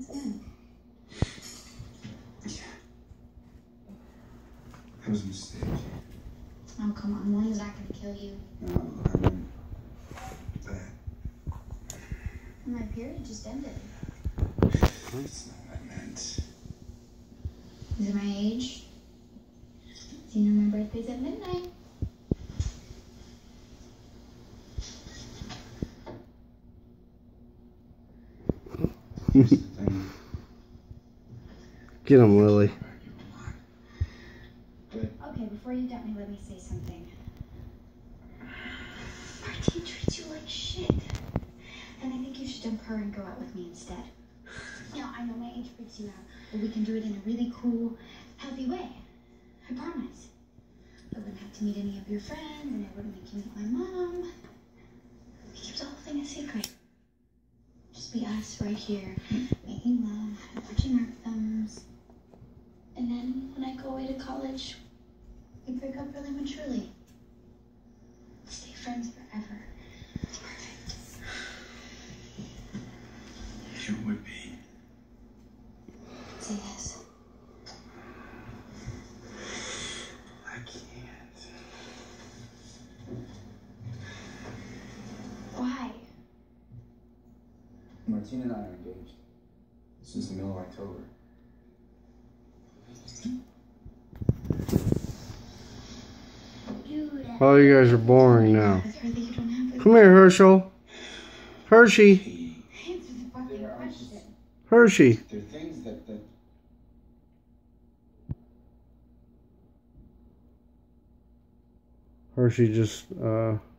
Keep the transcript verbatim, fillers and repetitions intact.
That's good. Yeah. That was a mistake. Oh, come on. One's not going to kill you. No, I mean that. My period just ended. That's not what I meant. Is it my age? Do you know my birthday's at midnight? Here's the thing. Get him, Lily. Okay, before you dump me, let me say something. Martine treats you like shit. And I think you should dump her and go out with me instead. Now, I know my age freaks you out, but we can do it in a really cool, healthy way. I promise. I wouldn't have to meet any of your friends, and I wouldn't make you meet my mom. We keep the whole thing a secret. Just be us right here, making love, and watching our films. And then, when I go away to college, we break up really maturely. Stay friends forever. It's perfect. It would be. Say yes. I can't. Why? Martine and I are engaged. Since the middle of October. Dude. Oh, you guys are boring now. With her that you don't have with Come here, Herschel. Hershey. Answer the fucking question. Hershey. There are things that, that Hershey just, uh...